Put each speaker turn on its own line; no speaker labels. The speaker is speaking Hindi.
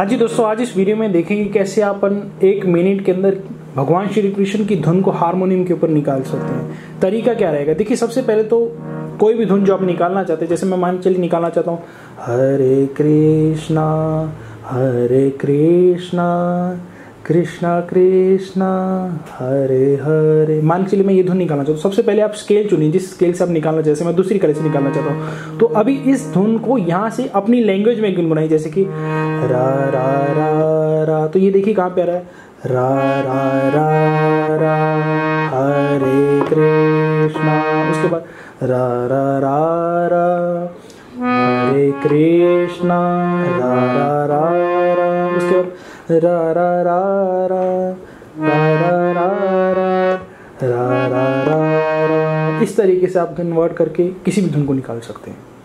हाँ जी दोस्तों, आज इस वीडियो में देखेंगे कैसे अपन 1 मिनट के अंदर भगवान श्री कृष्ण की धुन को हारमोनियम के ऊपर निकाल सकते हैं। तरीका क्या रहेगा, देखिए सबसे पहले तो कोई भी धुन जो आप निकालना चाहते हैं, जैसे मैं मान चलिए निकालना चाहता हूँ हरे कृष्णा कृष्णा कृष्णा हरे हरे, मान चलिए मैं ये धुन निकालना चाहता हूँ। सबसे पहले आप स्केल चुनिए, जिस स्केल से आप निकालना, जैसे मैं दूसरी कड़ी से निकालना चाहता हूँ। तो अभी इस धुन को यहाँ से अपनी लैंग्वेज में गुनगुनाइए, जैसे कि रा रा रा रा। तो ये देखिए कहाँ पे आ रहा है, रा रा रा रा हरे कृष्णा। उसके बाद रा रा रा रा हरे कृष्णा, रा रा रा रा। उसके बाद रा रा रा रा रा रा रा रा रा रा रा। इस तरीके से आप कन्वर्ट करके किसी भी धुन को निकाल सकते हैं।